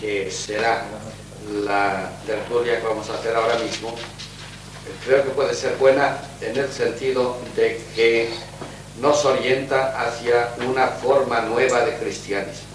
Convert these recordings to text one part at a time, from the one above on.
que será la tertulia que vamos a hacer ahora mismo, creo que puede ser buena en el sentido de que nos orienta hacia una forma nueva de cristianismo.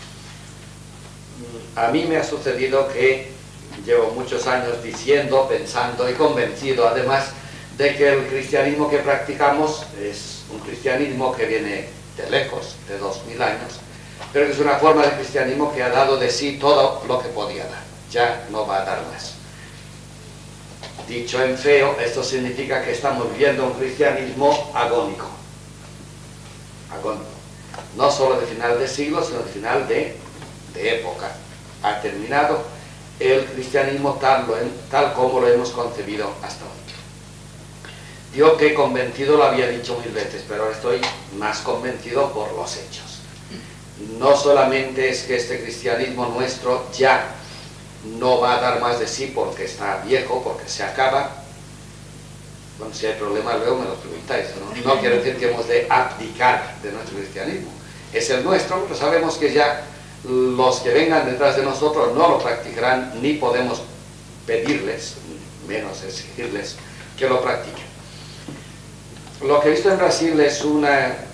A mí me ha sucedido que llevo muchos años diciendo, pensando y convencido además de que el cristianismo que practicamos es un cristianismo que viene de lejos, de 2000 años, pero que es una forma de cristianismo que ha dado de sí todo lo que podía dar, ya no va a dar más. Dicho en feo, esto significa que estamos viviendo un cristianismo agónico. Agónico. No solo de final de siglo, sino de final de época. Ha terminado el cristianismo tal como lo hemos concebido hasta hoy. Digo que convencido lo había dicho 1000 veces, pero ahora estoy más convencido por los hechos. No solamente es que este cristianismo nuestro ya no va a dar más de sí porque está viejo, porque se acaba. Bueno, si hay problemas luego me lo preguntáis, ¿no? No quiero decir que hemos de abdicar de nuestro cristianismo. Es el nuestro, pero sabemos que ya los que vengan detrás de nosotros no lo practicarán, ni podemos pedirles, menos exigirles, que lo practiquen. Lo que he visto en Brasil es un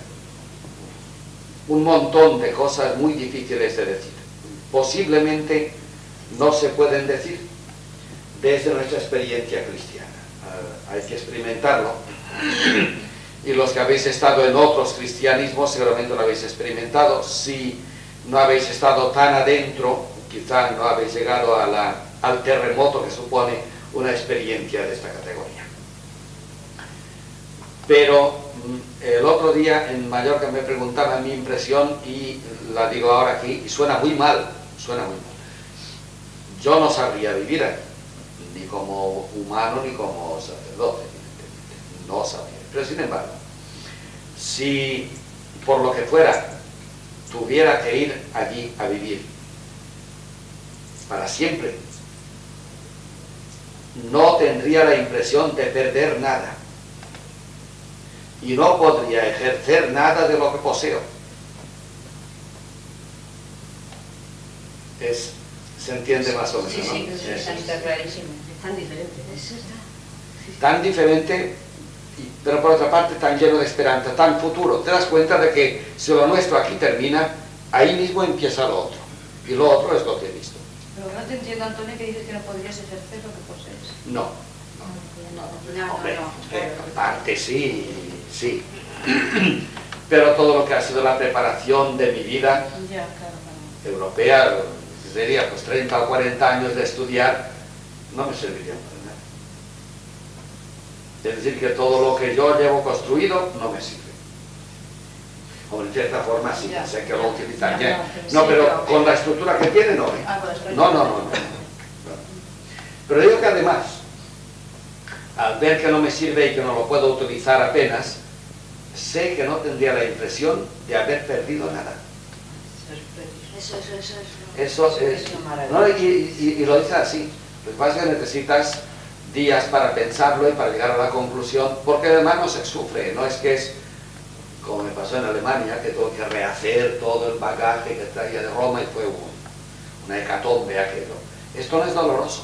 montón de cosas muy difíciles de decir. Posiblemente no se pueden decir desde nuestra experiencia cristiana. Hay que experimentarlo. Y los que habéis estado en otros cristianismos seguramente lo habéis experimentado. Si no habéis estado tan adentro, quizá no habéis llegado al terremoto que supone una experiencia de esta categoría. Pero el otro día en Mallorca me preguntaban mi impresión y la digo ahora aquí, y suena muy mal, suena muy mal. Yo no sabría vivir ahí, ni como humano ni como sacerdote, no sabría. Pero sin embargo, si por lo que fuera tuviera que ir allí a vivir para siempre, no tendría la impresión de perder nada y no podría ejercer nada de lo que poseo. ¿Se entiende más o menos? Sí, sí, ¿no? está clarísimo. Es tan diferente. Tan diferente, pero por otra parte tan lleno de esperanza, tan futuro. Te das cuenta de que si lo nuestro aquí termina, ahí mismo empieza lo otro. Y lo otro es lo que he visto. Pero no te entiendo, Antonio, que dices que no podrías ejercer lo que posees. No. Hombre, en parte sí, sí. Pero todo lo que ha sido la preparación de mi vida Ya, claro. europea, sería pues 30 o 40 años de estudiar, no me serviría para nada. Es decir, que todo lo que yo llevo construido no me sirve. O en cierta forma sí, sé que lo utilizaré. No, pero con la estructura que tiene no. No. Pero digo que además, al ver que no me sirve y que no lo puedo utilizar apenas, sé que no tendría la impresión de haber perdido nada. Eso es, ¿no? Y lo dice así. Pues vas que necesitas días para pensarlo y para llegar a la conclusión, porque además no se sufre, no es que es como me pasó en Alemania, que tuve que rehacer todo el bagaje que traía de Roma y fue una hecatombe aquello. Esto no es doloroso.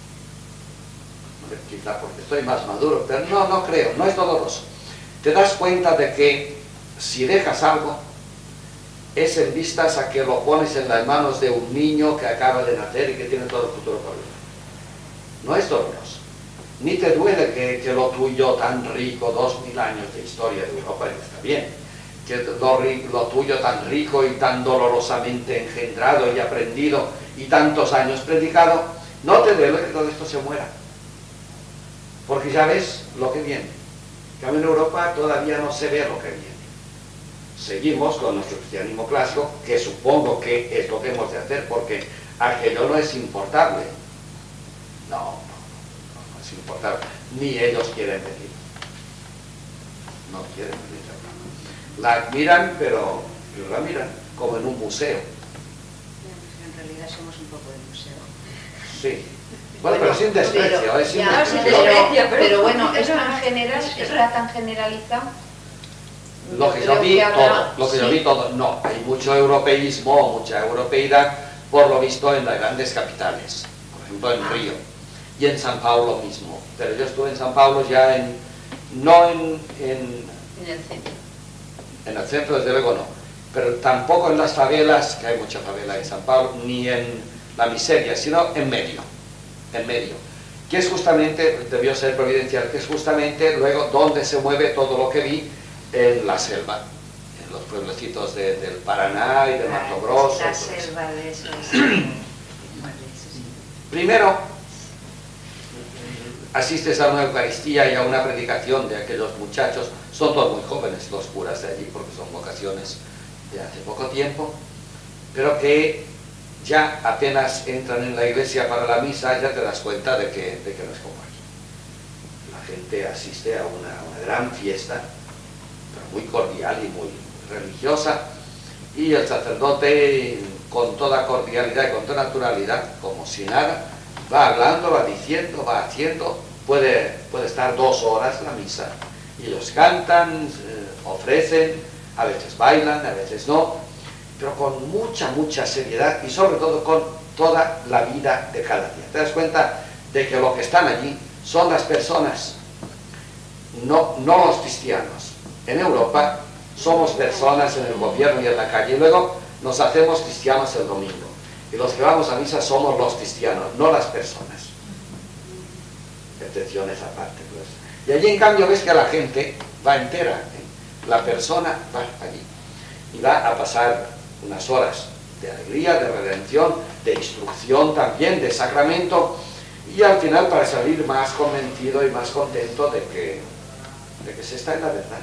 Quizá porque estoy más maduro, pero no creo, no es doloroso. Te das cuenta de que si dejas algo, es en vistas a que lo pones en las manos de un niño que acaba de nacer y que tiene todo el futuro por delante. No es doloroso. Ni te duele que lo tuyo tan rico, 2000 años de historia de Europa, y está bien, que lo tuyo tan rico y tan dolorosamente engendrado y aprendido y tantos años predicado, no te duele que todo esto se muera. Porque ya ves lo que viene. En cambio en Europa todavía no se ve lo que viene. Seguimos con nuestro cristianismo clásico, que supongo que es lo que hemos de hacer, porque aquello no es importable. No es importable. Ni ellos quieren venir. No quieren venir. La admiran, pero la miran como en un museo. En realidad somos un poco de museo. Sí. Bueno, pero sin desprecio, pero bueno, es tan general, está tan generalizado. Lo que yo vi todo, no, hay mucho europeísmo, mucha europeidad, por lo visto, en las grandes capitales, por ejemplo en Río, y en San Paulo mismo. Pero yo estuve en San Paulo ya no en el centro. En el centro, desde luego no, pero tampoco en las favelas, que hay mucha favela en San Paulo, ni en la miseria, sino en medio, que es justamente, debió ser providencial, que es justamente luego donde se mueve todo lo que vi en la selva, en los pueblecitos del Paraná y de Mato Grosso. La selva de eso. Primero, asistes a una Eucaristía y a una predicación de aquellos muchachos, son todos muy jóvenes los curas de allí, porque son vocaciones de hace poco tiempo, pero que ya apenas entran en la iglesia para la misa, ya te das cuenta de que no es como aquí. La gente asiste a una gran fiesta, pero muy cordial y muy religiosa, y el sacerdote, con toda cordialidad y con toda naturalidad, como si nada, va hablando, va diciendo, va haciendo, puede estar 2 horas la misa, y ellos cantan, ofrecen, a veces bailan, a veces no, pero con mucha seriedad y sobre todo con toda la vida de cada día. Te das cuenta de que lo que están allí son las personas, no los cristianos. En Europa somos personas en el gobierno y en la calle, y luego nos hacemos cristianos el domingo. Y los que vamos a misa somos los cristianos, no las personas. Excepciones aparte, pues. Y allí en cambio ves que la gente va entera, ¿eh? La persona va allí y va a pasar unas horas de alegría, de redención, de instrucción también, de sacramento, y al final para salir más convencido y más contento de que se está en la verdad.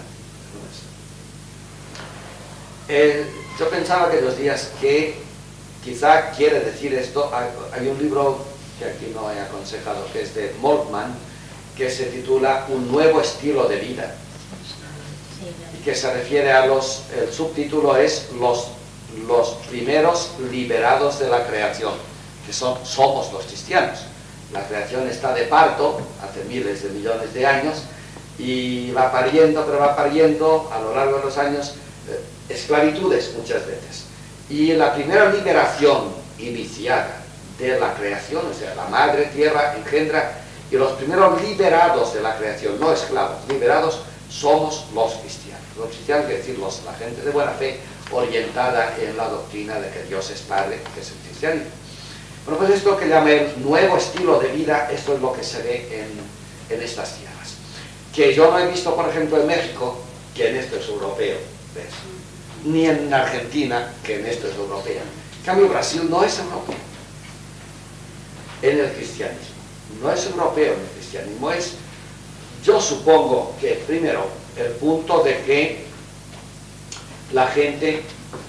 Yo pensaba aquellos días que quizá quiere decir esto. Hay un libro que aquí no he aconsejado, que es de Moltmann, que se titula Un nuevo estilo de vida, y que se refiere a el subtítulo es los primeros liberados de la creación, que somos los cristianos. La creación está de parto hace miles de millones de años y va pariendo, pero va pariendo a lo largo de los años esclavitudes muchas veces. Y la primera liberación iniciada de la creación, o sea, la madre tierra engendra, y los primeros liberados de la creación, no esclavos, liberados, somos los cristianos. Los cristianos quiere decir la gente de buena fe, orientada en la doctrina de que Dios es Padre, que es el cristianismo. Bueno, pues esto que llama el nuevo estilo de vida, esto es lo que se ve en estas tierras. Que yo no he visto, por ejemplo, en México, que en esto es europeo, ¿ves? Ni en Argentina, que en esto es europeo. En cambio, Brasil no es europeo en el cristianismo. No es europeo en el cristianismo. Yo supongo que, primero, el punto de que la gente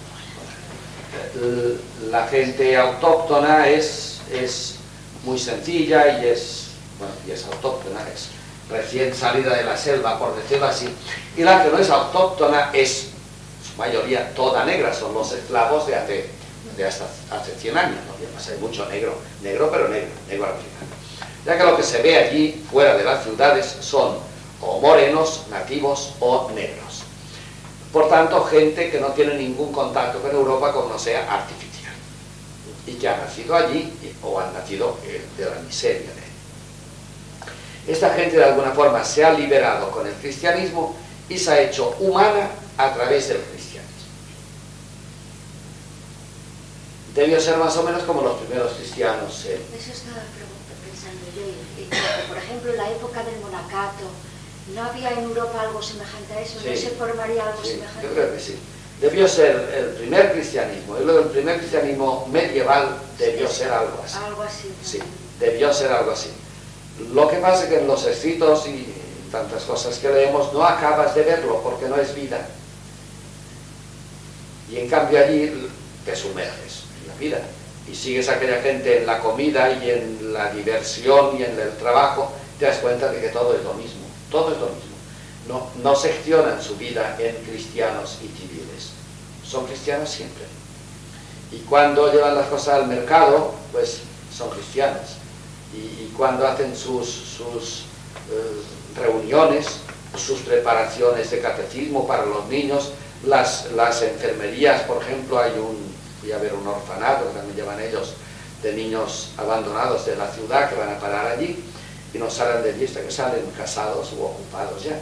autóctona es muy sencilla y es autóctona, es recién salida de la selva, por decirlo así, y la que no es autóctona es, su mayoría, toda negra, son los esclavos de hasta hace 100 años, ¿no? Y además hay mucho negro pero negro africano. Ya que lo que se ve allí, fuera de las ciudades, son o morenos, nativos o negros. Por tanto, gente que no tiene ningún contacto con Europa, como no sea artificial, y que ha nacido allí o han nacido de la miseria de él. Esta gente de alguna forma se ha liberado con el cristianismo y se ha hecho humana a través del cristianismo. Debió ser más o menos como los primeros cristianos. Eso estaba pensando yo. Por ejemplo, en la época del monacato, ¿no había en Europa algo semejante a eso? ¿No se formaría algo semejante? Yo creo que sí. Debió ser el primer cristianismo, y luego el primer cristianismo medieval debió ser algo así. Algo así. Sí, debió ser algo así. Lo que pasa es que en los escritos y tantas cosas que leemos no acabas de verlo porque no es vida. Y en cambio allí te sumerges en la vida y sigues a aquella gente en la comida y en la diversión y en el trabajo, te das cuenta de que todo es lo mismo. Todo es lo mismo. No seccionan su vida en cristianos y civiles. Son cristianos siempre. Y cuando llevan las cosas al mercado, pues son cristianos. Y cuando hacen sus reuniones, sus preparaciones de catecismo para los niños, las enfermerías, por ejemplo, hay fui a ver un orfanato que también llevan ellos, de niños abandonados de la ciudad que van a parar allí y no salen de allí hasta que salen casados u ocupados ya.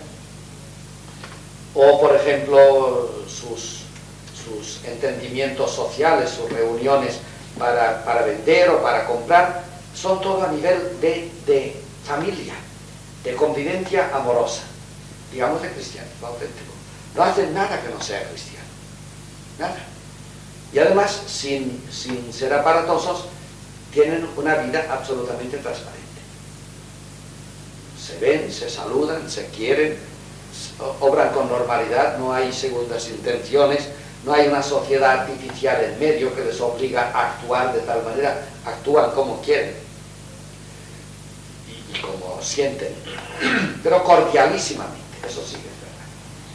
O por ejemplo sus entendimientos sociales, sus reuniones para vender o para comprar, son todo a nivel de familia, de convivencia amorosa, digamos de cristianismo auténtico. No hacen nada que no sea cristiano, nada. Y además, sin ser aparatosos, tienen una vida absolutamente transparente. Se ven, se saludan, se quieren, obran con normalidad, no hay segundas intenciones, no hay una sociedad artificial en medio que les obliga a actuar de tal manera, actúan como quieren y como sienten, pero cordialísimamente, eso sí que es verdad.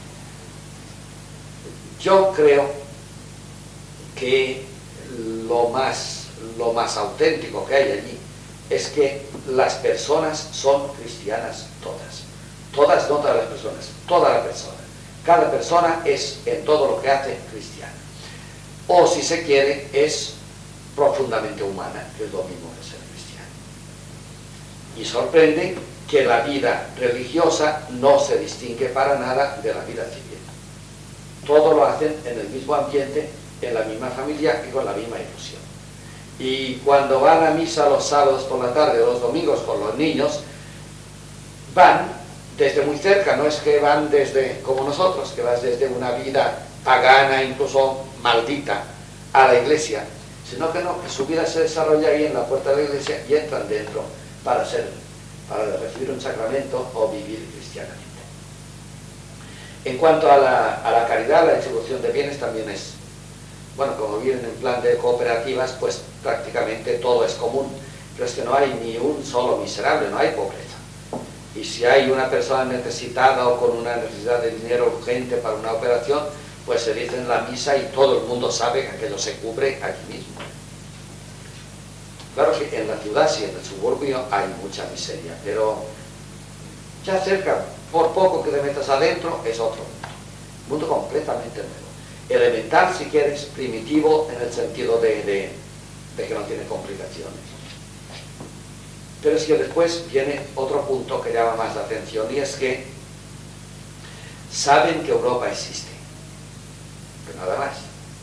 Yo creo que lo más auténtico que hay allí es que las personas son cristianas todas. Todas, no todas las personas, toda la persona. Cada persona es, en todo lo que hace, cristiana. O, si se quiere, es profundamente humana, que es lo mismo que ser cristiano. Y sorprende que la vida religiosa no se distingue para nada de la vida civil. Todo lo hacen en el mismo ambiente, en la misma familia y con la misma ilusión. Y cuando van a misa los sábados por la tarde o los domingos con los niños, van desde muy cerca, no es que van desde, como nosotros, que vas desde una vida pagana, incluso maldita, a la iglesia, sino que no, que su vida se desarrolla ahí en la puerta de la iglesia y entran dentro para recibir un sacramento o vivir cristianamente. En cuanto a la caridad, la distribución de bienes también es, bueno, como vienen en plan de cooperativas, pues prácticamente todo es común, pero es que no hay ni un solo miserable, no hay pobreza. Y si hay una persona necesitada o con una necesidad de dinero urgente para una operación, pues se dice en la misa y todo el mundo sabe que aquello se cubre allí mismo. Claro que en la ciudad, sí, en el suburbio hay mucha miseria, pero ya cerca, por poco que te metas adentro, es otro mundo completamente nuevo. Elemental, si quieres, primitivo, en el sentido de que no tiene complicaciones. Pero es que después viene otro punto que llama más la atención, y es que saben que Europa existe, pero nada más.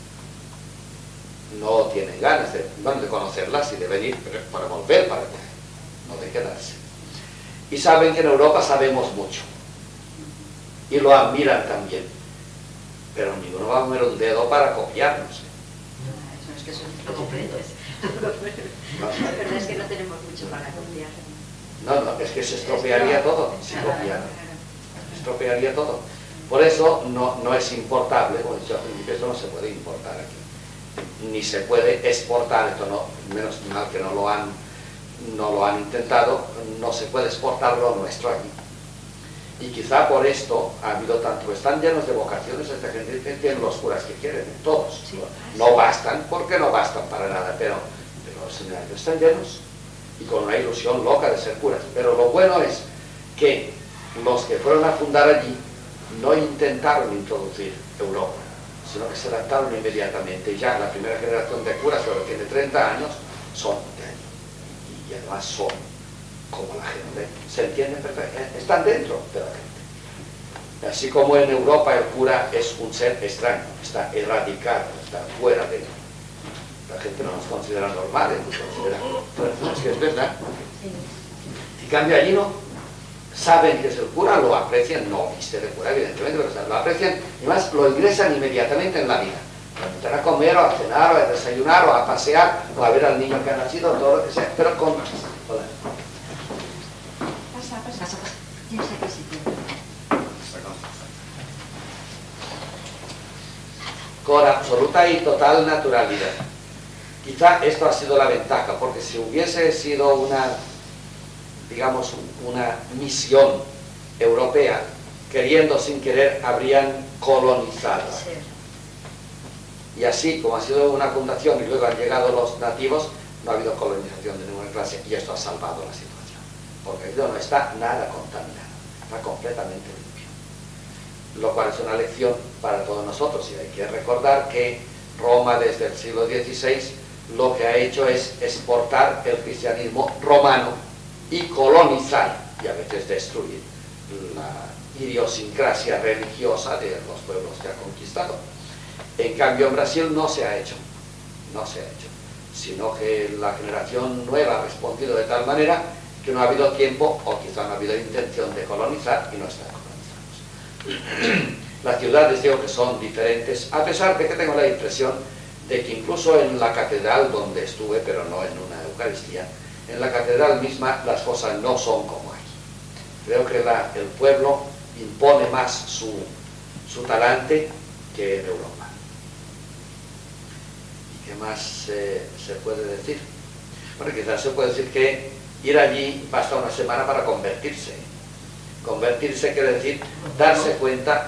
No tienen ganas de conocerlas y de venir para volver para acá, no de quedarse. Y saben que en Europa sabemos mucho, y lo admiran también, pero ninguno va a mover un dedo para copiarnos. Eso es que son completos. La verdad es que no tenemos mucho para copiar. No, es que se estropearía todo si copiaran. Se estropearía todo. Por eso no es importable, como he dicho al principio, esto no se puede importar aquí. Ni se puede exportar, esto no, menos mal que no lo han intentado, no se puede exportar lo nuestro aquí. Y quizá por esto ha habido tanto, están llenos de vocaciones esta gente, que tienen los curas que quieren, todos. Sí. No bastan, porque no bastan para nada, pero los seminarios están llenos y con una ilusión loca de ser curas. Pero lo bueno es que los que fueron a fundar allí no intentaron introducir Europa, sino que se adaptaron inmediatamente. Y ya la primera generación de curas, que ahora tiene 30 años, son de allí. Y además son como la gente, se entiende perfectamente, están dentro de la gente. Así como en Europa el cura es un ser extraño, está erradicado, está fuera de... La gente no nos considera normales, nos considera... Pero es que es verdad. En cambio allí no, saben que es el cura, lo aprecian, no viste de cura evidentemente, pero lo aprecian y más lo ingresan inmediatamente en la vida. Para invitar a comer, o a cenar, o a desayunar, o a pasear, o a ver al niño que ha nacido, todo lo que sea, pero con... Hola. Pasa. Tienes aquí sitio. Con absoluta y total naturalidad. Quizá esto ha sido la ventaja, porque si hubiese sido una, digamos, una misión europea, queriendo sin querer, habrían colonizado. Y así, como ha sido una fundación y luego han llegado los nativos, no ha habido colonización de ninguna clase, y esto ha salvado la situación. Porque el río no está nada contaminado, está completamente limpio. Lo cual es una lección para todos nosotros, y hay que recordar que Roma desde el siglo XVI lo que ha hecho es exportar el cristianismo romano y colonizar, y a veces destruir, la idiosincrasia religiosa de los pueblos que ha conquistado. En cambio en Brasil no se ha hecho, sino que la generación nueva ha respondido de tal manera que no ha habido tiempo, o quizá no ha habido intención de colonizar, y no están colonizados. Las ciudades digo que son diferentes, a pesar de que tengo la impresión de que incluso en la catedral donde estuve, pero no en una Eucaristía, en la catedral misma las cosas no son como aquí. Creo que el pueblo impone más su talante que en Europa. ¿Y qué más se puede decir? Bueno, quizás se puede decir que ir allí basta una semana para convertirse. Convertirse quiere decir darse cuenta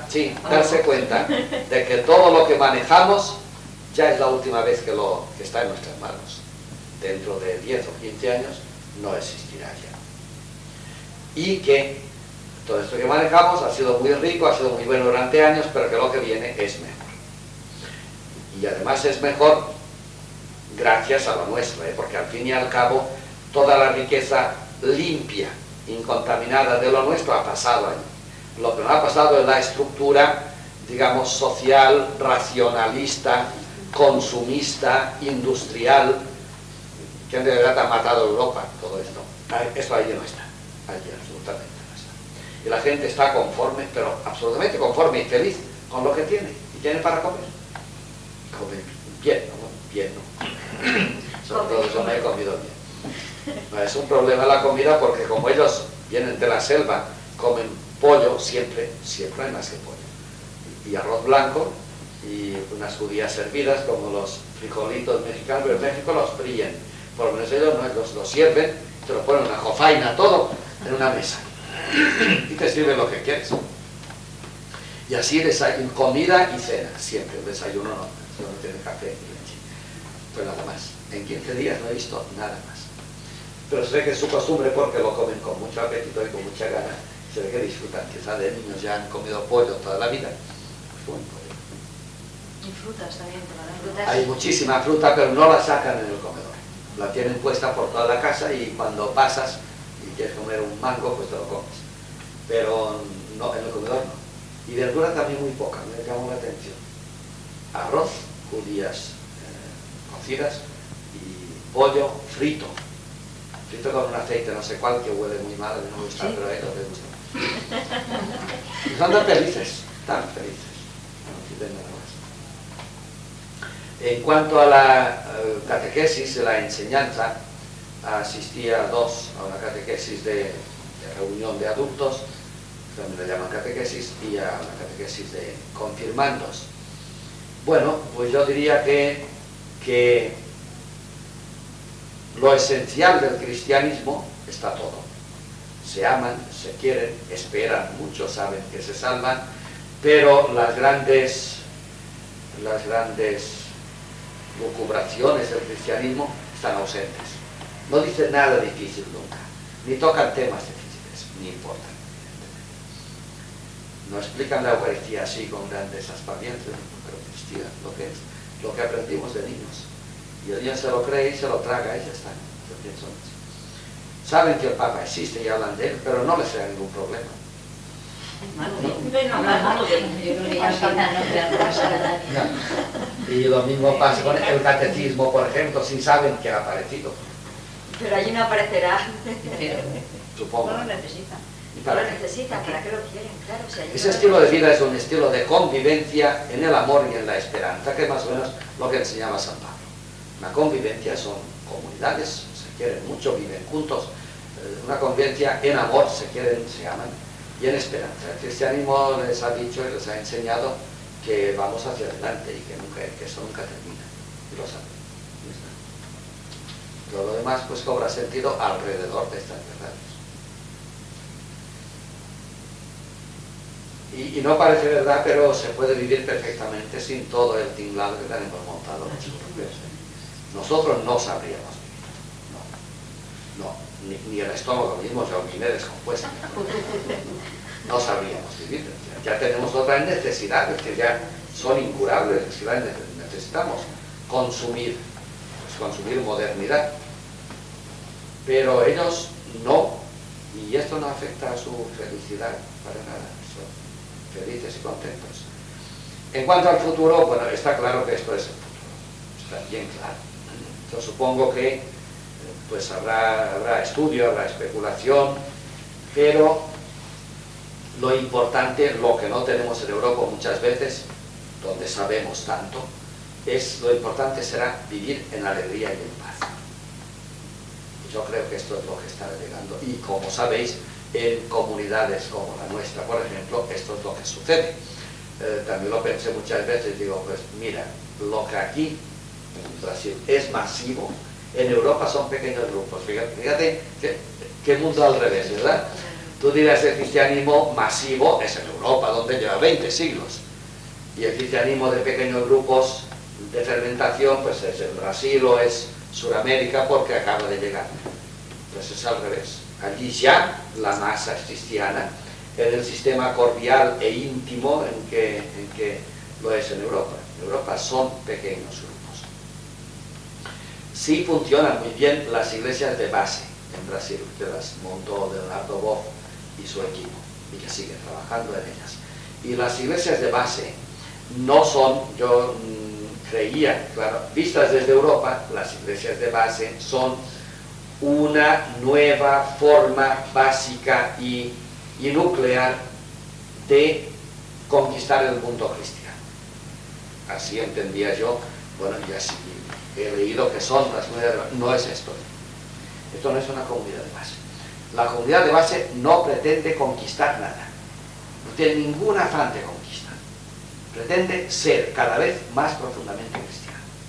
de que todo lo que manejamos ya es la última vez que está en nuestras manos. Dentro de 10 o 15 años no existirá ya. Y que todo esto que manejamos ha sido muy rico, ha sido muy bueno durante años, pero que lo que viene es mejor. Y además es mejor gracias a lo nuestro, porque al fin y al cabo toda la riqueza limpia, incontaminada de lo nuestro ha pasado allí. Lo que no ha pasado es la estructura, digamos, social, racionalista, consumista, industrial, que en realidad ha matado Europa, todo esto. Eso allí no está, allí absolutamente no está. Y la gente está conforme, pero absolutamente conforme y feliz con lo que tiene, y tiene para comer. Comer bien, ¿no? Bien, ¿no? Sobre todo yo me he comido bien. No es un problema la comida porque como ellos vienen de la selva, comen pollo siempre hay más que pollo. Y arroz blanco y unas judías servidas como los frijolitos mexicanos, pero en México los fríen. Por lo menos ellos no, los sirven, te lo ponen una jofaina, todo en una mesa. Y te sirven lo que quieres. Y así comida y cena, siempre. El desayuno no tiene café y leche. Pues nada más. En 15 días no he visto nada más. Pero se ve que es su costumbre porque lo comen con mucho apetito y con mucha gana. Se ve que disfrutan, quizá de niños ya han comido pollo toda la vida. Pues y frutas también, hay muchísima fruta, pero no la sacan en el comedor. La tienen puesta por toda la casa y cuando pasas y quieres comer un mango, pues te lo comes. Pero no, en el comedor no. Y verdura también muy poca, me llamó la atención. Arroz, judías cocidas y pollo frito con un aceite no sé cuál que huele muy mal, a mí no me gusta, ¿sí? Pero a ellos les gusta. Y son tan felices, no piden nada más. En cuanto a la catequesis, la enseñanza, asistí a una catequesis de reunión de adultos, también la llaman catequesis, y a la catequesis de confirmandos. Bueno, pues yo diría que lo esencial del cristianismo está todo. Se aman, se quieren, esperan, muchos saben que se salvan, pero las grandes lucubraciones del cristianismo están ausentes. No dicen nada difícil nunca, ni tocan temas difíciles, ni importan. No explican la Eucaristía así con grandes aspavientos, Eucaristía, lo que aprendimos de niños. Y el niño se lo cree y se lo traga y ya está. Saben que el Papa existe y hablan de él, pero no les crea ningún problema. Y lo mismo pasa con el catecismo, por ejemplo, si saben que ha aparecido. Pero allí no aparecerá. Supongo. No lo necesitan. No lo necesitan, ¿para qué lo quieren? Claro, si ese estilo de vida es un estilo de convivencia en el amor y en la esperanza, que es más o menos lo que enseñaba San Pablo. Una convivencia son comunidades, se quieren mucho, viven juntos. Una convivencia en amor, se quieren, se aman, y en esperanza. El cristianismo les ha dicho y les ha enseñado que vamos hacia adelante y que eso nunca termina. Y lo saben. Todo lo demás pues cobra sentido alrededor de estas verdades. Y no parece verdad, pero se puede vivir perfectamente sin todo el tinglado que tenemos montado. Nosotros no sabríamos vivir. No. Ni el estómago mismo, yo ni me descompuesto. No sabríamos vivir. Ya tenemos otras necesidades que ya son incurables, necesidades necesitamos consumir, pues consumir modernidad. Pero ellos no, y esto no afecta a su felicidad para nada, son felices y contentos. En cuanto al futuro, bueno, está claro que esto es el futuro, está bien claro. Yo supongo que pues habrá estudio, habrá especulación, pero lo importante, lo que no tenemos en Europa muchas veces, donde sabemos tanto, lo importante será vivir en alegría y en paz. Yo creo que esto es lo que está llegando, y como sabéis, en comunidades como la nuestra, por ejemplo, esto es lo que sucede. También lo pensé muchas veces, digo, pues mira, lo que aquí en Brasil es masivo, en Europa son pequeños grupos. Fíjate qué mundo al revés, ¿verdad? Tú dirás, el cristianismo masivo es en Europa, donde lleva 20 siglos, y el cristianismo de pequeños grupos de fermentación, pues es en Brasil o es Suramérica, porque acaba de llegar. Pues es al revés. Allí ya la masa es cristiana, en el sistema cordial e íntimo en que lo es en Europa. En Europa son pequeños grupos. Sí funcionan muy bien las iglesias de base en Brasil, que las montó Leonardo Boff y su equipo, y que siguen trabajando en ellas. Y las iglesias de base no son, yo creía, claro, vistas desde Europa, las iglesias de base son una nueva forma básica y nuclear de conquistar el mundo cristiano. Así entendía yo. Bueno, ya sí he leído que son las comunidades de base. No es esto. Esto no es una comunidad de base. La comunidad de base no pretende conquistar nada. No tiene ningún afán de conquista. Pretende ser cada vez más profundamente cristiano.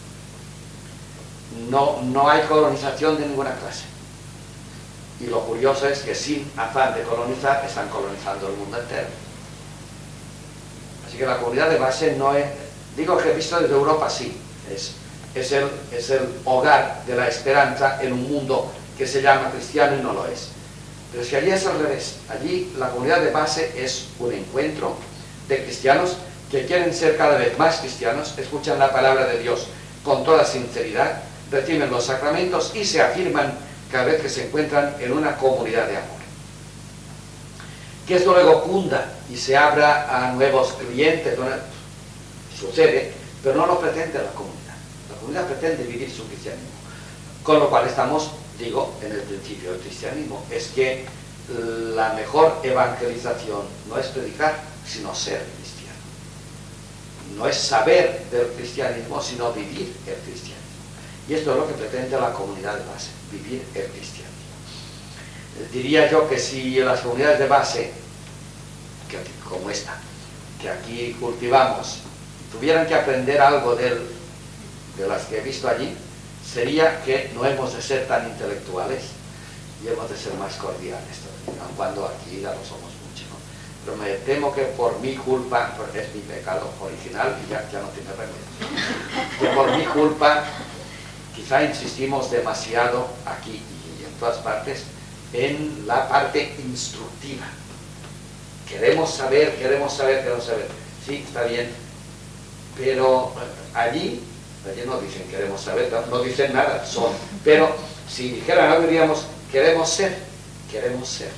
No hay colonización de ninguna clase. Y lo curioso es que sin afán de colonizar, están colonizando el mundo entero. Así que la comunidad de base no es... Digo que visto desde Europa sí, es el hogar de la esperanza en un mundo que se llama cristiano y no lo es. Pero es que allí es al revés. Allí la comunidad de base es un encuentro de cristianos que quieren ser cada vez más cristianos, escuchan la palabra de Dios con toda sinceridad, reciben los sacramentos y se afirman cada vez que se encuentran en una comunidad de amor. Que esto luego cunda y se abra a nuevos clientes, sucede, pero no lo pretende la comunidad. La comunidad pretende vivir su cristianismo. Con lo cual estamos, digo, en el principio del cristianismo, es que la mejor evangelización no es predicar, sino ser cristiano. No es saber del cristianismo, sino vivir el cristianismo. Y esto es lo que pretende la comunidad de base, vivir el cristianismo. Diría yo que si las comunidades de base, como esta, que aquí cultivamos, tuvieran que aprender algo de las que he visto allí, sería que no hemos de ser tan intelectuales y hemos de ser más cordiales, aun cuando aquí ya lo somos mucho, ¿no? Pero me temo que por mi culpa, porque es mi pecado original y ya no tiene remedio, que por mi culpa quizá insistimos demasiado aquí y en todas partes en la parte instructiva. Queremos saber. Sí, está bien, pero allí no dicen queremos saber, no dicen nada, son. Pero si dijeran algo diríamos queremos ser. Pero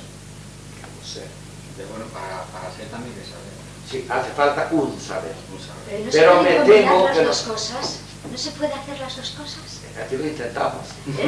bueno, para ser también que saber. Sí, hace falta un saber. Pero me temo que las dos cosas. ¿No se puede hacer las dos cosas? Aquí lo intentamos.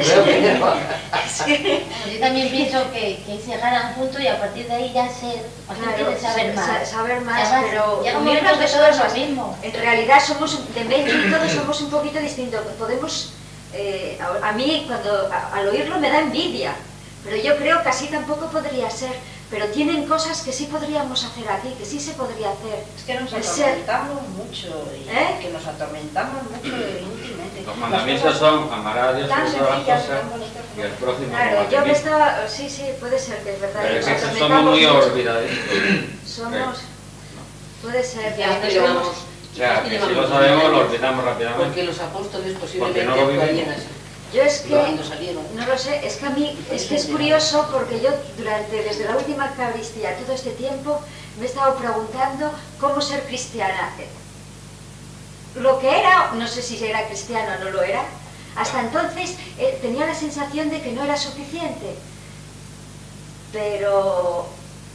Yo también pienso que se ganan juntos y a partir de ahí ya saber más. Saber más, pero unirnos de todos lo mismo. En realidad somos de medio y todos somos un poquito distintos. Podemos, a mí al oírlo me da envidia, pero yo creo que así tampoco podría ser. Pero tienen cosas que sí podríamos hacer aquí, que sí se podría hacer. Es que nos atormentamos mucho, que nos atormentamos mucho íntimamente. Los mandamientos son amar a Dios sobre todas las cosas y al prójimo. Claro, yo me estaba... Sí, puede ser que es verdad. Pero es que somos muy olvidadizos. Puede ser. O sea, que si lo sabemos lo olvidamos rápidamente. Porque los apóstoles posiblemente no lo vivimos. Yo es que, no lo sé, es que a mí, es curioso porque yo desde la última Eucaristía, todo este tiempo, me he estado preguntando cómo ser cristiana. lo que era, no sé si era cristiano o no lo era, hasta entonces tenía la sensación de que no era suficiente. Pero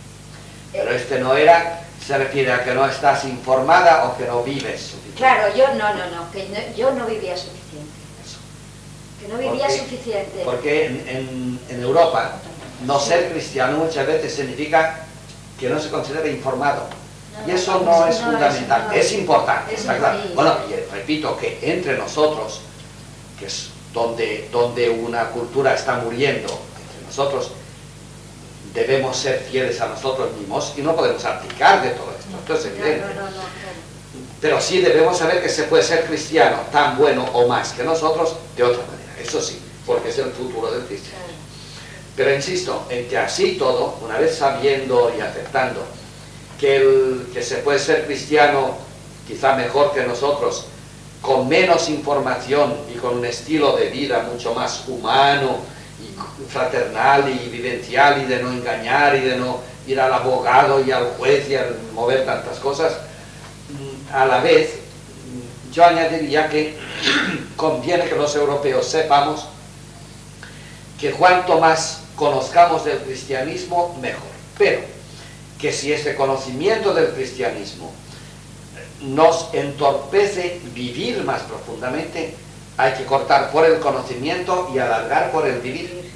este no era, se refiere a que no estás informada o que no vives suficiente. Claro, yo yo no vivía suficiente. Que no vivía suficiente. Porque en Europa no ser cristiano muchas veces significa que no se considera informado. Y eso no es fundamental, es importante, está claro. Bueno, y repito que entre nosotros, que es donde una cultura está muriendo, entre nosotros debemos ser fieles a nosotros mismos y no podemos abdicar de todo esto, esto es evidente. Pero sí debemos saber que se puede ser cristiano tan bueno o más que nosotros de otra manera, eso sí, porque es el futuro del cristiano. Pero insisto en que así todo, una vez sabiendo y aceptando que se puede ser cristiano quizá mejor que nosotros, con menos información y con un estilo de vida mucho más humano y fraternal y vivencial y de no engañar y de no ir al abogado y al juez y a mover tantas cosas, a la vez yo añadiría que conviene que los europeos sepamos que cuanto más conozcamos del cristianismo, mejor. Pero que si ese conocimiento del cristianismo nos entorpece vivir más profundamente, hay que cortar por el conocimiento y alargar por el vivir.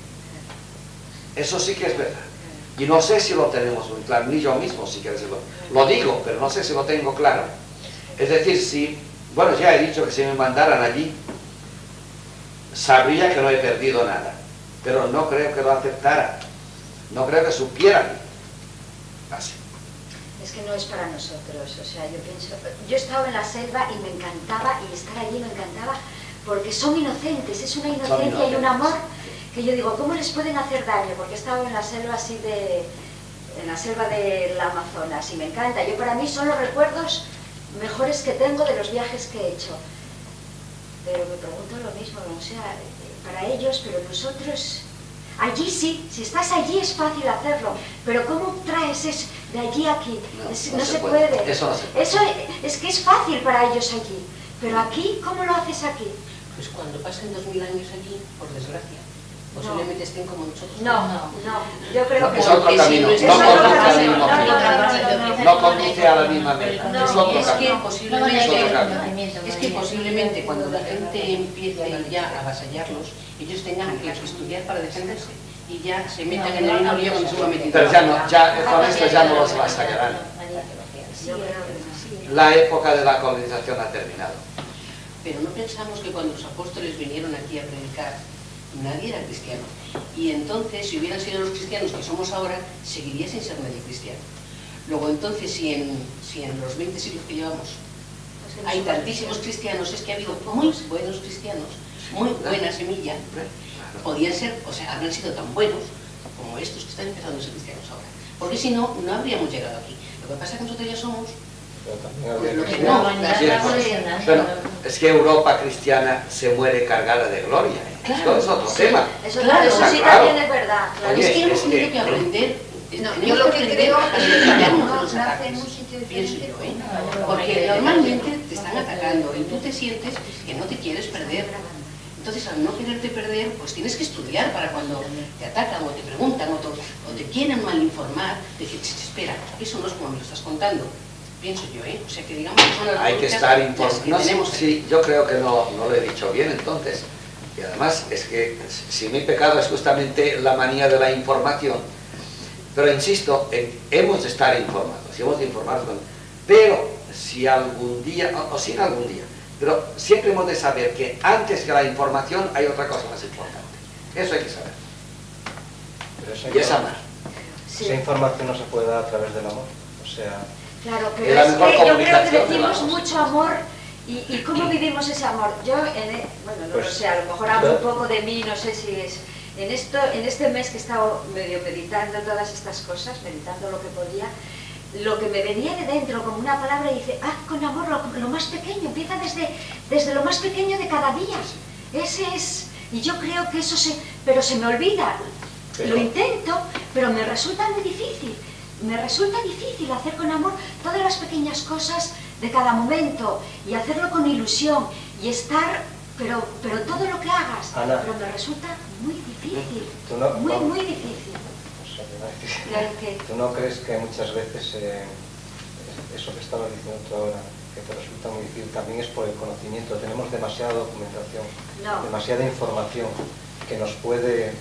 Eso sí que es verdad. Y no sé si lo tenemos muy claro, ni yo mismo si quieres lo digo, pero no sé si lo tengo claro. Es decir, si, bueno, ya he dicho que si me mandaran allí, sabría que no he perdido nada, pero no creo que lo aceptara, no creo que supieran. Así. Es que no es para nosotros, o sea, yo pienso, yo estaba en la selva y me encantaba, y estar allí me encantaba, porque son inocentes, es una inocencia y un amor que yo digo, ¿cómo les pueden hacer daño? Porque he estado en la selva así en la selva del Amazonas, y me encanta, yo para mí son los recuerdos mejores que tengo de los viajes que he hecho. Pero me pregunto lo mismo, o sea, para ellos, pero nosotros... Allí sí, si estás allí es fácil hacerlo, pero ¿cómo traes eso de allí a aquí? No se puede. Eso no se puede. Eso es que es fácil para ellos allí, pero aquí, ¿cómo lo haces aquí? Pues cuando pasen 2000 años allí, por desgracia, posiblemente estén como nosotros. No, yo creo que es otro camino, no conduce a la misma meta, es otro camino. Es que posiblemente cuando la gente empiece ya a avasallarlos, ellos tengan que estudiar para defenderse y ya se metan en el mismo lío con su metido. Pero con esto ya no los avasallarán. La época de la colonización ha terminado. Pero no pensamos que cuando los apóstoles vinieron aquí a predicar, nadie era cristiano. Y entonces, si hubieran sido los cristianos que somos ahora, seguiría sin ser nadie cristiano. Luego entonces, si en los 20 siglos que llevamos hay tantísimos cristianos, es que ha habido muy buenos cristianos, muy buena semilla, podían ser, o sea, habrán sido tan buenos como estos que están empezando a ser cristianos ahora. Porque si no, no habríamos llegado aquí. Lo que pasa es que nosotros ya somos... Pues lo que no, bueno, es que Europa cristiana se muere cargada de gloria. Claro, es otro tema. Eso sí también es verdad. Claro. Es que hemos tenido que aprender. Yo lo que creo es que no nace en un sitio diferente, porque normalmente te están atacando y tú te sientes que no te quieres perder. Entonces, al no quererte perder, pues tienes que estudiar para cuando te atacan o te preguntan o te quieren mal informar, decir, espera, eso no es como me lo estás contando. Pienso yo, o sea que digamos que son las hay que estar informados. Sí, yo creo que no lo he dicho bien entonces. Y además es que si mi pecado es justamente la manía de la información, pero insisto, hemos de estar informados, hemos de informarnos, pero si algún día, o sin algún día, pero siempre hemos de saber que antes que la información hay otra cosa más importante. Eso hay que saber. Y es amar. Sí. Esa información no se puede dar a través del amor, o sea... Claro, pero es que yo creo que decimos mucho amor y ¿cómo vivimos ese amor? Yo, bueno, no lo sé, a lo mejor hablo un poco de mí, no sé si es... En este mes que he estado medio meditando todas estas cosas, meditando lo que podía, lo que me venía de dentro como una palabra dice, haz con amor lo más pequeño, empieza desde lo más pequeño de cada día. Ese es... Y yo creo que eso pero se me olvida. Lo intento, pero me resulta muy difícil. Me resulta difícil hacer con amor todas las pequeñas cosas de cada momento y hacerlo con ilusión y estar, pero todo lo que hagas, Ana, pero me resulta muy difícil, muy difícil. ¿Tú no crees que muchas veces eso que estabas diciendo tú ahora, que te resulta muy difícil, también es por el conocimiento? Tenemos demasiada documentación, demasiada información que nos puede...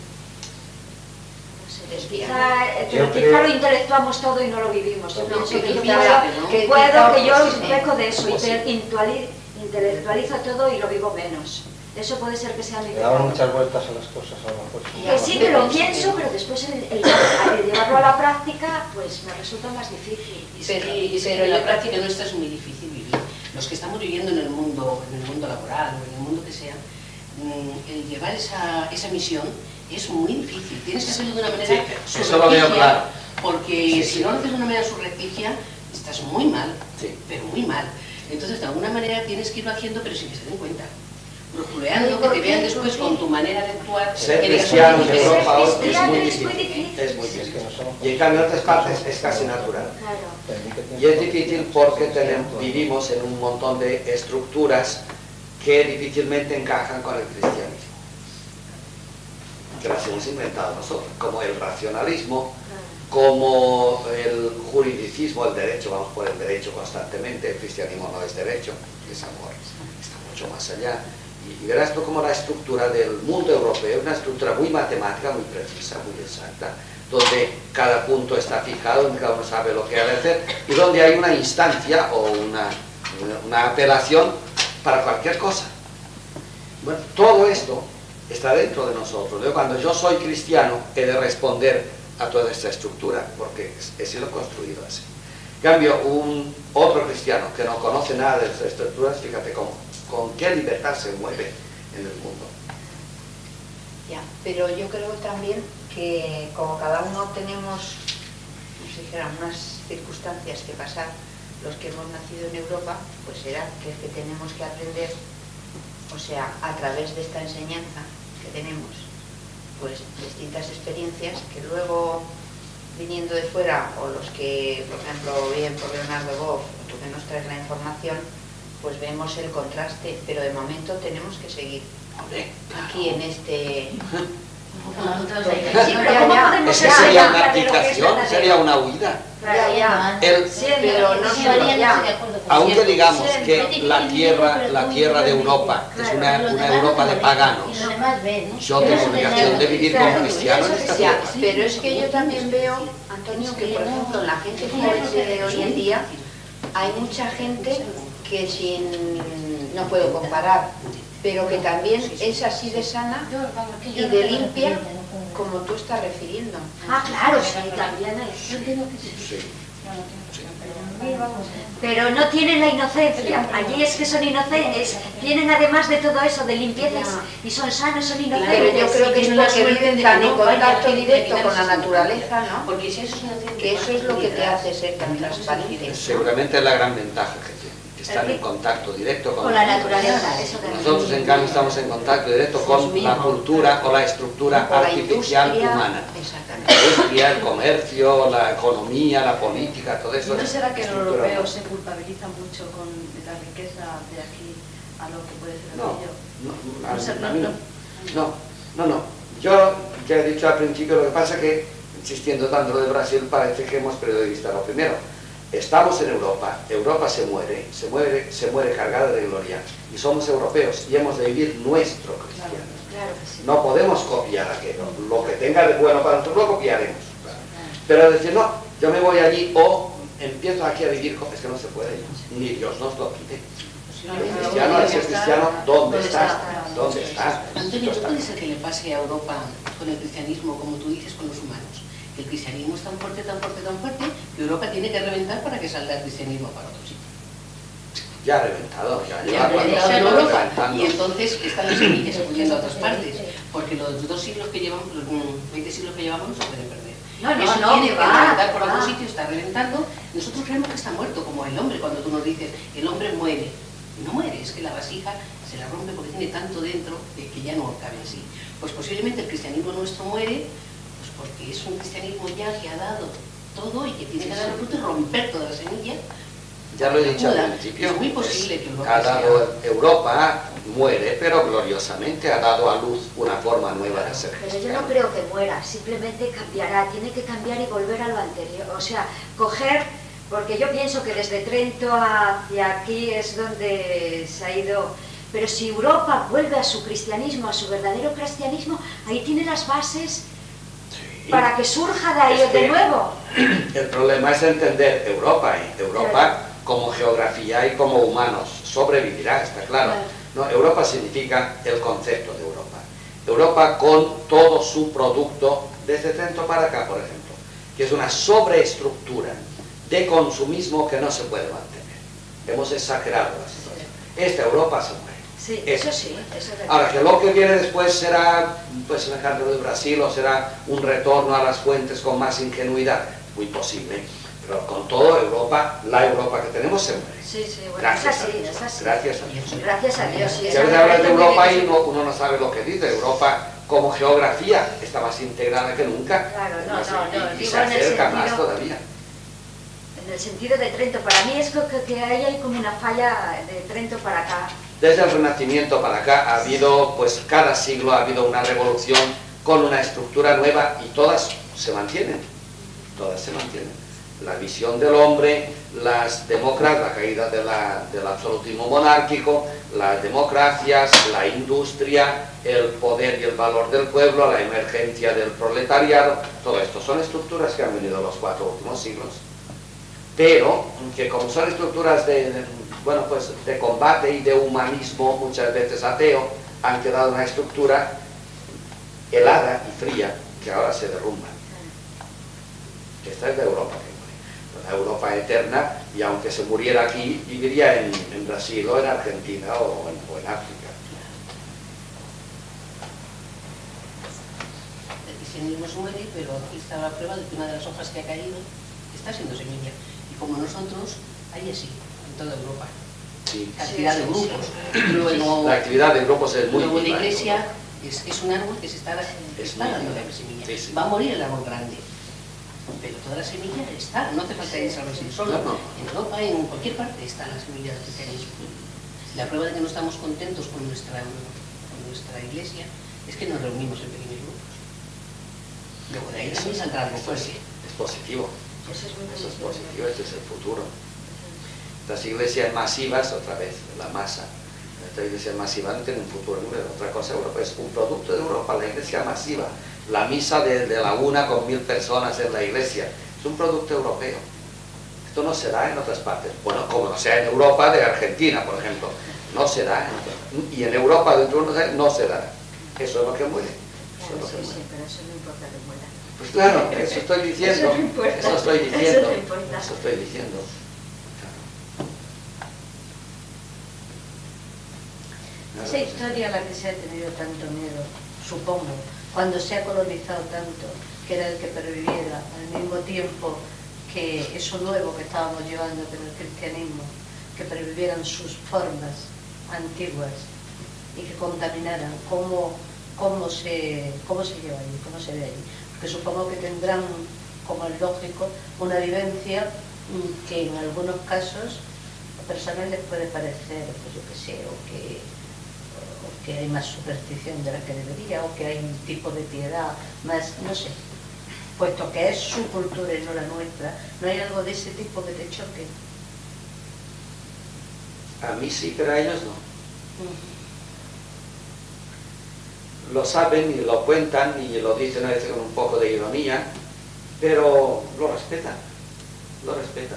Quizá lo intelectuamos todo y no lo vivimos. Yo pienso que yo peco de eso, intelectualizo todo y lo vivo menos. Eso puede ser que sea mi pecado. Le damos muchas vueltas a las cosas a lo mejor. Que sí, que lo pienso, pero después al llevarlo a la práctica, pues me resulta más difícil. Pero en la práctica no es muy difícil vivir. Los que estamos viviendo en el mundo laboral o en el mundo que sea, el llevar esa misión es muy difícil. Tienes que hacerlo de una manera surrecticia, porque si no lo haces de una manera surrecticia, estás muy mal, pero muy mal. Entonces, de alguna manera tienes que irlo haciendo, pero sin que se den cuenta. Procurando que te vean después con tu manera de actuar. Ser cristiano en Europa hoy es muy difícil. Es muy difícil. Y en cambio en otras partes es casi natural. Y es difícil porque vivimos en un montón de estructuras que difícilmente encajan con el cristianismo, que las hemos inventado nosotros, como el racionalismo, como el juridicismo, el derecho. Vamos por el derecho constantemente. El cristianismo no es derecho, es amor, está mucho más allá. Y verás tú como la estructura del mundo europeo es una estructura muy matemática, muy precisa, muy exacta, donde cada punto está fijado, donde cada uno sabe lo que ha de hacer, y donde hay una instancia o una apelación para cualquier cosa. Bueno, todo esto está dentro de nosotros. Cuando yo soy cristiano, he de responder a toda esta estructura, porque he sido construido así. En cambio, otro cristiano que no conoce nada de estas estructuras, fíjate con qué libertad se mueve en el mundo. Ya, pero yo creo también que como cada uno tenemos, como si dijera, unas circunstancias que pasar, los que hemos nacido en Europa, pues será que tenemos que aprender, o sea, a través de esta enseñanza que tenemos, pues distintas experiencias que luego, viniendo de fuera, o los que, por ejemplo, bien por Leonardo Boff, tú que nos traes la información, pues vemos el contraste, pero de momento tenemos que seguir aquí en este... Sí, pero ¿cómo podemos Esa sería una abdicación, sería una huida. Pero no solo ya. Aunque digamos que la tierra de Europa es una Europa de paganos, yo tengo obligación de vivir como cristiano en esta tierra. Pero es que yo también veo, Antonio, que por ejemplo en la gente joven de hoy en día hay mucha gente que no puedo comparar, pero que también es así de sana y de limpia como tú estás refiriendo. Ah, claro, sí, también es. Pero no tienen la inocencia. Allí es que son inocentes, tienen además de todo eso, de limpiezas, y son sanos, son inocentes. Pero yo creo que es porque viven tan en contacto directo con la naturaleza, ¿no? Porque si eso es inocente, que eso es lo que te hace ser tan transparente. Seguramente es la gran ventaja que tiene, que están en contacto directo con la naturaleza. Nosotros en cambio estamos en contacto directo con la cultura o la estructura artificial humana. La industria, el comercio, la economía, la política, todo eso. ¿No será que el europeo se culpabiliza mucho con la riqueza de aquí a lo que puede ser aquello? No. Yo ya he dicho al principio, lo que pasa que, insistiendo tanto lo de Brasil, parece que hemos perdido de vista lo primero. Estamos en Europa, Europa se muere cargada de gloria, y somos europeos y hemos de vivir nuestro cristianismo. No podemos copiar aquello, lo que tenga de bueno para nosotros lo copiaremos. Pero decir, no, yo me voy allí o empiezo aquí a vivir, es que no se puede, ni Dios nos lo quite. El cristiano, al ser cristiano, ¿dónde estás? ¿Dónde estás? Antonio, ¿no puede ser que le pase a Europa con el cristianismo, como tú dices, con los humanos? El cristianismo es tan fuerte, que Europa tiene que reventar para que salga el cristianismo para otro sitio. Ya ha reventado, ya ha reventado en Europa. Y entonces están las semillas acudiendo a otras partes, porque los 2 siglos que llevamos, los 20 siglos que llevamos no se pueden perder. Eso tiene que reventar por algún sitio, está reventando. Nosotros creemos que está muerto, como el hombre, cuando tú nos dices, el hombre muere. No muere, es que la vasija se la rompe porque tiene tanto dentro de que ya no cabe en sí. Pues posiblemente el cristianismo nuestro muere, pues porque es un cristianismo ya que ha dado todo y que tiene que dar el fruto y romper toda la semilla Ya lo he dicho al principio. Es muy posible que Europa muere, pero gloriosamente ha dado a luz una forma nueva de ser cristiano. Pero yo no creo que muera, simplemente cambiará, tiene que cambiar y volver a lo anterior. O sea, coger, porque yo pienso que desde Trento hacia aquí es donde se ha ido. Pero si Europa vuelve a su cristianismo, a su verdadero cristianismo, ahí tiene las bases para que surja de ahí de nuevo. El problema es entender Europa, Europa como geografía y como humanos sobrevivirá, está claro. No, Europa significa el concepto de Europa. Europa con todo su producto, desde Trento para acá, por ejemplo, que es una sobreestructura de consumismo que no se puede mantener. Hemos exagerado la situación. Esta Europa se muere. Sí, eso sí, eso es verdad. Ahora, que lo que viene después será, pues, el ejemplo de Brasil, o será un retorno a las fuentes con más ingenuidad, muy posible, pero con todo Europa, la Europa que tenemos se muere. Sí, sí, bueno, Gracias es así, a Dios. es así. Gracias a Dios. Gracias a Dios. Sí, Si a veces hablas de Europa y uno no sabe lo que dice. Europa como geografía está más integrada que nunca. Claro, y se acerca más todavía. En el sentido de Trento, para mí es que ahí hay como una falla de Trento para acá. Desde el Renacimiento para acá ha habido, pues cada siglo ha habido una revolución con una estructura nueva y todas se mantienen. Todas se mantienen. La visión del hombre, las democracias, la caída del absolutismo monárquico, las democracias, la industria, el poder y el valor del pueblo, la emergencia del proletariado, todo esto son estructuras que han venido en los 4 últimos siglos, pero que como son estructuras de combate y de humanismo, muchas veces ateo, han quedado una estructura helada y fría que ahora se derrumba. Esta es la Europa que muere, la Europa eterna, y aunque se muriera aquí, viviría en Brasil o en Argentina o en África. El cristianismo se muere, pero aquí está la prueba de que una de las hojas que ha caído está siendo semilla. Y como nosotros, hay así, en toda Europa. Sí. Cantidad de grupos. Luego, la actividad de grupos es muy luego la viva, iglesia es un árbol que se está dando la semilla. Sí, sí. Va a morir el árbol grande. Pero toda la semilla está, no hace falta irse a Brasil solo. No. En Europa, en cualquier parte, está la semilla del cristianismo. La prueba de que no estamos contentos con nuestra iglesia es que nos reunimos en pequeños grupos. Luego de ahí también saldrá algo fuerte. Es positivo. Eso es positivo, este es el futuro. Las iglesias masivas, otra vez, la masa, estas iglesias masivas no tienen un futuro. Otra cosa, Europa es un producto de Europa, la iglesia masiva. La misa de la una con 1000 personas en la iglesia, es un producto europeo. Esto no se da en otras partes. Bueno, como no sea en Europa, de Argentina, por ejemplo. No se da. Y en Europa, dentro de unos no se da. Eso es lo que muere. Eso es lo que muere. Sí, pero eso no importa que muera. Pues claro, eso estoy diciendo. Eso no importa. Eso estoy diciendo. Eso no importa. Eso estoy diciendo. Esa historia a la que se ha tenido tanto miedo, supongo, cuando se ha colonizado tanto, que era el que perviviera al mismo tiempo que eso nuevo que estábamos llevando con el cristianismo, que pervivieran sus formas antiguas y que contaminaran cómo se lleva allí, cómo se ve allí. Porque supongo que tendrán, como es lógico, una vivencia que en algunos casos a personas les puede parecer, pues yo qué sé, o que hay más superstición de la que debería, o que hay un tipo de piedad más, no sé, puesto que es su cultura y no la nuestra, ¿no hay algo de ese tipo que te choque? A mí sí, pero a ellos no. Lo saben y lo cuentan y lo dicen a veces con un poco de ironía, pero lo respetan, lo respetan.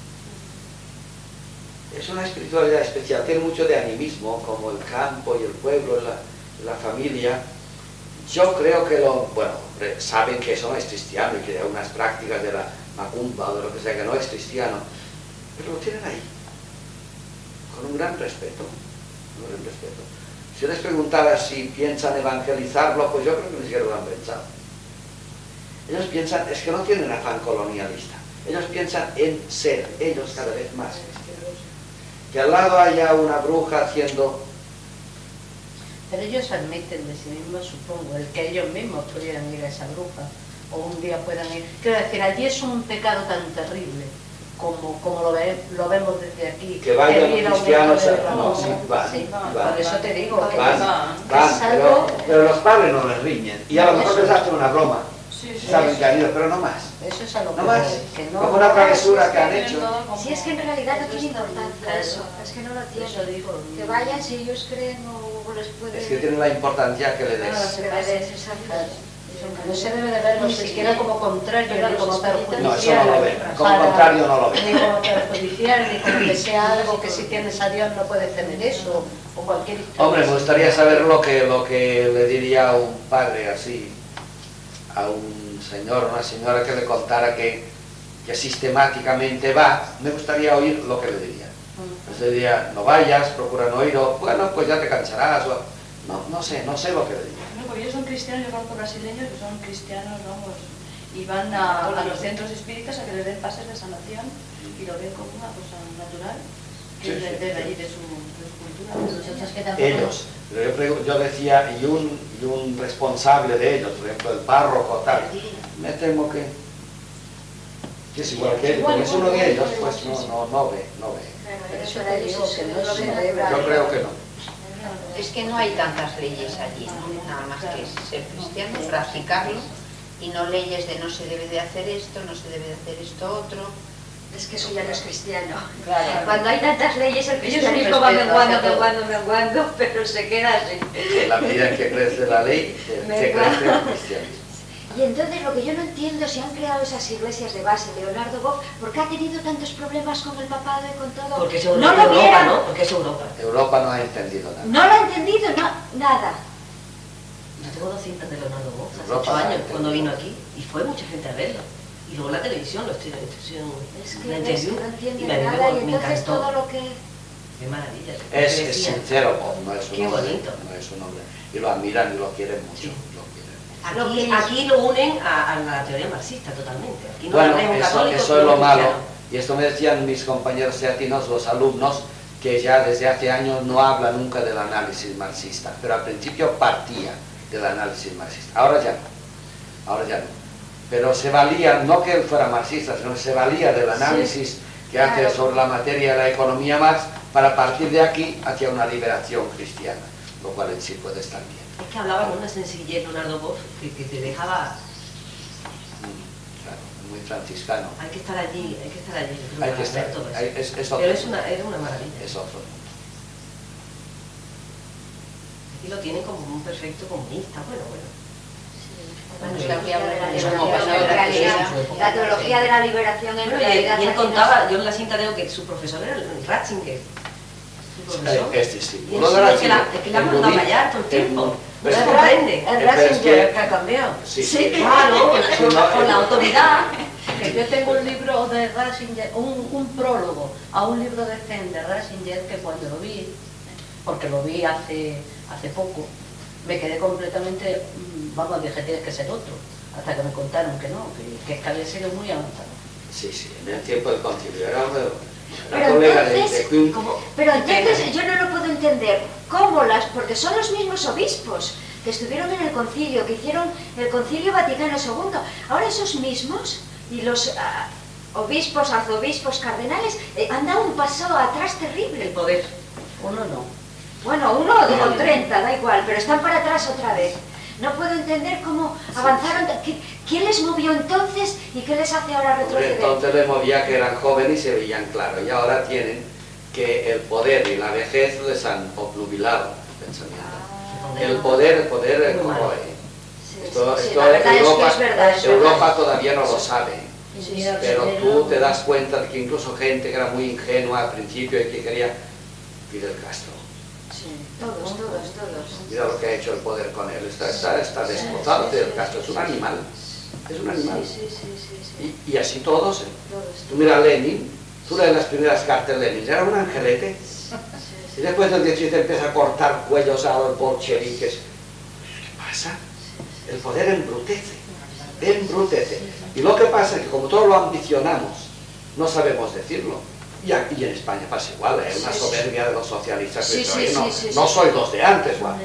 Es una espiritualidad especial, tiene mucho de animismo, como el campo y el pueblo, la familia. Yo creo que saben que eso no es cristiano y que hay unas prácticas de la macumba o de lo que sea que no es cristiano, pero lo tienen ahí, con un gran respeto, un gran respeto. Si yo les preguntara si piensan evangelizarlo, pues yo creo que ni siquiera lo han pensado. Ellos piensan, es que no tienen afán colonialista, ellos piensan en ser, ellos cada vez más. Que al lado haya una bruja haciendo... Pero ellos admiten de sí mismos, supongo, el que ellos mismos pudieran ir a esa bruja, o un día puedan ir... Quiero decir, allí es un pecado tan terrible como lo vemos desde aquí. Que vayan los cristianos Por eso te digo que van, pero los padres no les riñen. Y a lo mejor les hacen una broma. Saben que han ido, pero no más. Eso es a lo no más. Como una travesura que han hecho. Si es que en realidad no tiene importancia eso, es que no lo tiene. Que vayan si ellos creen o les puede... Es que tiene la importancia que le des. No se debe de ver ni siquiera como contrario, ni como perjudicial. No, eso no lo ven. Como contrario no lo ven. Ni como perjudicial, ni como que sea algo que si tienes a Dios no puedes tener eso, o cualquier historia. Hombre, me gustaría saber lo que le diría a un padre así, a un señor o una señora que le contara que sistemáticamente va. Me gustaría oír lo que le diría. Pues le diría, no vayas, procura no ir, o bueno, pues ya te cansarás, o no sé lo que le diría. Porque ellos son cristianos, yo conozco brasileños que son cristianos, vamos, y van a los centros espíritas a que les den pases de sanación y lo ven como una cosa natural que es de allí, de su cultura. Ellos, pero yo decía, y un responsable de ellos, por ejemplo el párroco tal, me temo que es igual que ellos, como es uno de ellos, pues no ve. Yo creo que no. Es que no hay tantas leyes allí, ¿no? Nada más que ser cristiano, practicarlo, y no leyes de no se debe de hacer esto, no se debe de hacer esto otro. Es que eso ya no es cristiano. Claro. Cuando hay tantas leyes, el cristianismo va menguando, pero se queda así. En la medida en que crece la ley, que crece el cristianismo. Y entonces lo que yo no entiendo, si han creado esas iglesias de base, Leonardo Boff, ¿por qué ha tenido tantos problemas con el papado y con todo? Porque es Europa, ¿no? Porque es Europa. Europa no ha entendido nada. No lo ha entendido, nada. Yo tengo 2 cintas de Leonardo Boff, hace 8 años, cuando vino aquí, y fue mucha gente a verlo. Y luego la televisión, es que no entiende nada, y entonces todo lo que... Qué maravilla. Es sincero, no es un Qué hombre, bonito. no es un hombre. Y lo admiran y lo quieren mucho. Sí. Aquí lo unen a la teoría marxista totalmente. Aquí no bueno, un católico, eso es lo malo. Y esto me decían mis compañeros teatinos, los alumnos, que ya desde hace años no habla nunca del análisis marxista, pero al principio partía del análisis marxista. Ahora ya no. Pero se valía, no que él fuera marxista, sino que se valía del análisis que hace sobre la materia de la economía Marx para partir de aquí hacia una liberación cristiana, lo cual en sí puede estar bien. Es que hablaba con una sencillez Leonardo Boff que te dejaba... Claro, muy franciscano. Hay que estar allí, Hay que estar, pero era una maravilla. Es otro. Aquí lo tienen como un perfecto comunista, bueno. La teología de la liberación en realidad... Y él contaba, yo en la cinta veo que su profesor era Ratzinger. Es discípulo de es que la han mandado a callar todo el tiempo. No se comprende. El Ratzinger que ha cambiado. Sí, claro, con la autoridad. Que yo tengo un libro de Ratzinger, un prólogo a un libro de Zen de Ratzinger, que cuando lo vi, porque lo vi hace poco, me quedé completamente, vamos, dije, tienes que ser otro, hasta que me contaron que no, que es que había sido muy avanzado. Sí, en el tiempo del concilio era pero entonces yo no lo puedo entender, ¿cómo porque son los mismos obispos que estuvieron en el concilio, que hicieron el concilio Vaticano II, ahora esos mismos y los obispos, arzobispos, cardenales han dado un paso atrás terrible. El poder. Uno no. Bueno, uno de los 30, da igual, pero están para atrás otra vez. No puedo entender cómo avanzaron. ¿Quién les movió entonces y qué les hace ahora retroceder? Entonces les movía que eran jóvenes y se veían claro. Y ahora tienen que el poder y la vejez les han obnubilado el pensamiento. El poder como Europa todavía no lo sabe. Pero tú te das cuenta de que incluso gente que era muy ingenua al principio y que quería Fidel Castro. Todos. Mira lo que ha hecho el poder con él. Está destrozado. Fidel Castro es un animal. Es un animal. Y así todos. Tú mira a Lenin, tú lees las primeras cartas de Lenin, era un angelete. Y después del 17 empieza a cortar cuellos a los bolcheviques. ¿Qué pasa? El poder embrutece. Y lo que pasa es que como todos lo ambicionamos, no sabemos decirlo. Y en España pasa igual, es una soberbia de los socialistas que no soy los de antes, no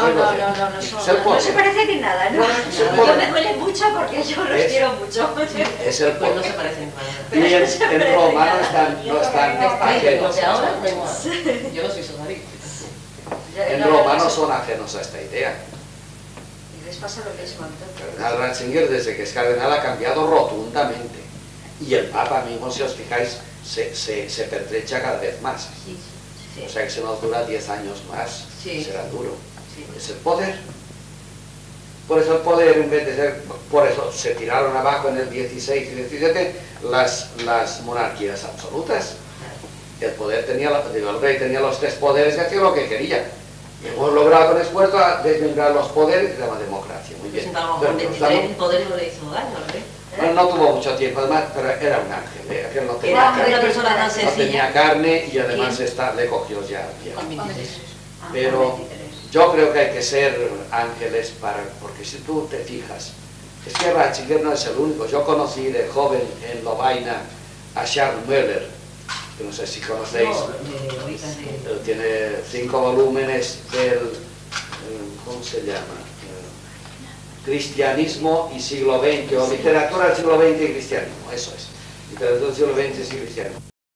se parecen en nada, ¿no? Yo me duele mucho porque yo los quiero mucho. Es el Pues no se parecen para nada. Y en Roma no están ajenos. Yo no soy somalí. En Roma no son ajenos a esta idea. Y les pasa lo mismo. El cardenal Ratzinger, desde que es cardenal, ha cambiado rotundamente. Y el Papa mismo, si os fijáis, se pertrecha cada vez más. O sea que se nos dura 10 años más, será duro. Es el poder. Por eso el poder, en vez de ser, por eso se tiraron abajo en el 16 y 17 las monarquías absolutas. El poder tenía, el rey tenía los 3 poderes y hacía lo que quería. Y hemos logrado con esfuerzo desmembrar los poderes y se llama democracia. Muy bien. El poder no le hizo daño al rey. Bueno, no tuvo mucho tiempo, además, pero era un ángel, aquel no tenía Era carne, una persona tan sencilla. no tenía carne y además le cogió ya. Pero yo creo que hay que ser ángeles porque si tú te fijas, es que Ratzinger no es el único. Yo conocí de joven en Lovaina a Charles Müller, que no sé si conocéis, tiene 5 volúmenes del, ¿cómo se llama? Cristianismo y siglo XX, o literatura del siglo XX y cristianismo, eso es. Literatura del siglo XX y cristianismo.